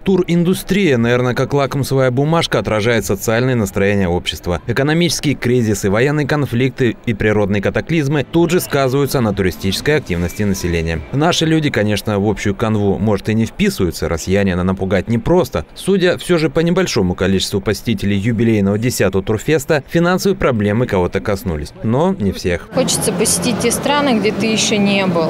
Туриндустрия, наверное, как лакмусовая бумажка, отражает социальное настроение общества. Экономические кризисы, военные конфликты и природные катаклизмы тут же сказываются на туристической активности населения. Наши люди, конечно, в общую канву, может, и не вписываются, россиянина напугать непросто. Судя все же по небольшому количеству посетителей юбилейного 10-го турфеста, финансовые проблемы кого-то коснулись. Но не всех. Хочется посетить те страны, где ты еще не был.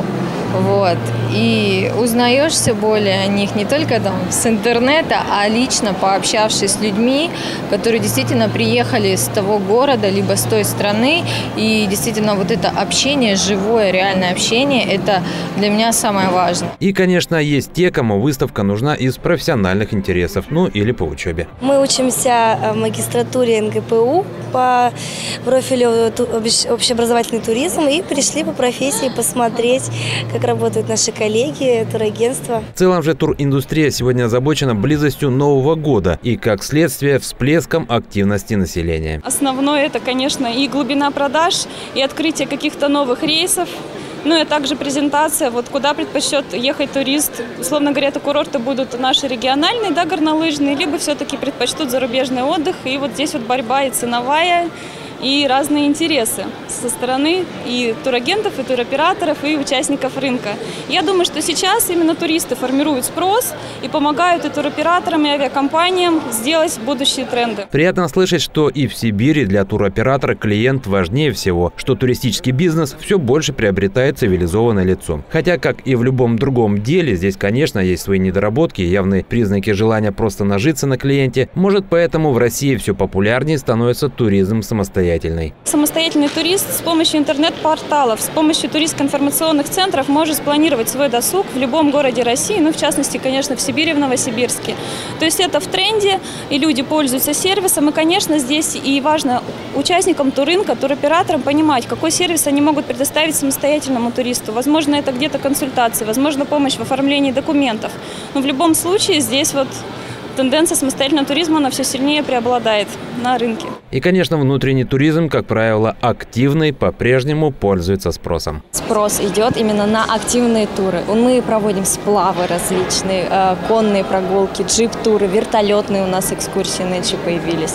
И узнаешь все более о них не только там с интернета, а лично пообщавшись с людьми, которые действительно приехали с того города, либо с той страны. И действительно вот это общение, живое, реальное общение, это для меня самое важное. И, конечно, есть те, кому выставка нужна из профессиональных интересов, ну или по учебе. Мы учимся в магистратуре НГПУ по профилю общеобразовательный туризм и пришли по профессии посмотреть, как работают наши коллеги, турагентства. В целом же туриндустрия сегодня озабочена близостью Нового года и, как следствие, всплеском активности населения. Основное это, конечно, и глубина продаж, и открытие каких-то новых рейсов. Ну и также презентация, куда предпочтет ехать турист. Условно говоря, это курорты будут наши региональные, да, горнолыжные, либо все-таки предпочтут зарубежный отдых. И здесь борьба и ценовая, и разные интересы со стороны и турагентов, и туроператоров, и участников рынка. Я думаю, что сейчас именно туристы формируют спрос и помогают и туроператорам, и авиакомпаниям сделать будущие тренды. Приятно слышать, что и в Сибири для туроператора клиент важнее всего, что туристический бизнес все больше приобретает цивилизованное лицо. Хотя, как и в любом другом деле, здесь, конечно, есть свои недоработки и явные признаки желания просто нажиться на клиенте. Может, поэтому в России все популярнее становится туризм самостоятельный. Самостоятельный турист с помощью интернет-порталов, с помощью туристско-информационных центров может спланировать свой досуг в любом городе России, в частности, конечно, в Сибири, в Новосибирске. То есть это в тренде, и люди пользуются сервисом, и, конечно, здесь и важно участникам туррынка, туроператорам понимать, какой сервис они могут предоставить самостоятельному туристу. Возможно, это где-то консультации, возможно, помощь в оформлении документов. Но в любом случае здесь тенденция самостоятельного туризма, она все сильнее преобладает на рынке. И, конечно, внутренний туризм, как правило, активный, по-прежнему пользуется спросом. Спрос идет именно на активные туры. Мы проводим сплавы различные, конные прогулки, джип-туры, вертолетные у нас экскурсии нынче появились.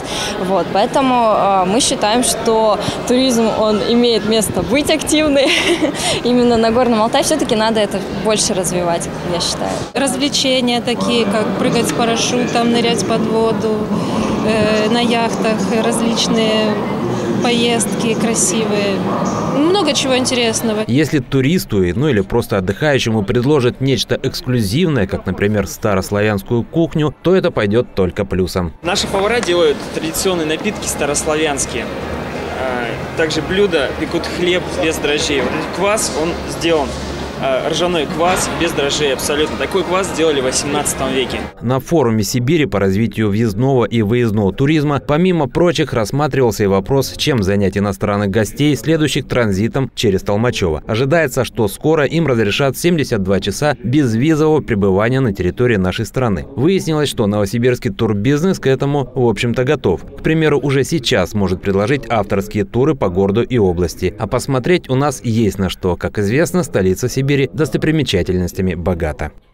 Поэтому мы считаем, что туризм, он имеет место быть активный. Именно на Горном Алтае все-таки надо это больше развивать, я считаю. Развлечения такие, как прыгать с парашютом, нырять под воду, на яхтах, различные поездки красивые. Много чего интересного. Если туристу, или просто отдыхающему предложат нечто эксклюзивное, как, например, старославянскую кухню, то это пойдет только плюсом. Наши повара делают традиционные напитки старославянские. Также блюда пекут хлеб без дрожжей. Квас, он сделан. Ржаной квас без дрожжей абсолютно. Такой квас сделали в 18 веке. На форуме Сибири по развитию въездного и выездного туризма, помимо прочих, рассматривался и вопрос, чем занять иностранных гостей, следующих транзитом через Толмачево. Ожидается, что скоро им разрешат 72 часа безвизового пребывания на территории нашей страны. Выяснилось, что новосибирский турбизнес к этому, в общем-то, готов. К примеру, уже сейчас может предложить авторские туры по городу и области. А посмотреть у нас есть на что. Как известно, столица Сибири достопримечательностями богата.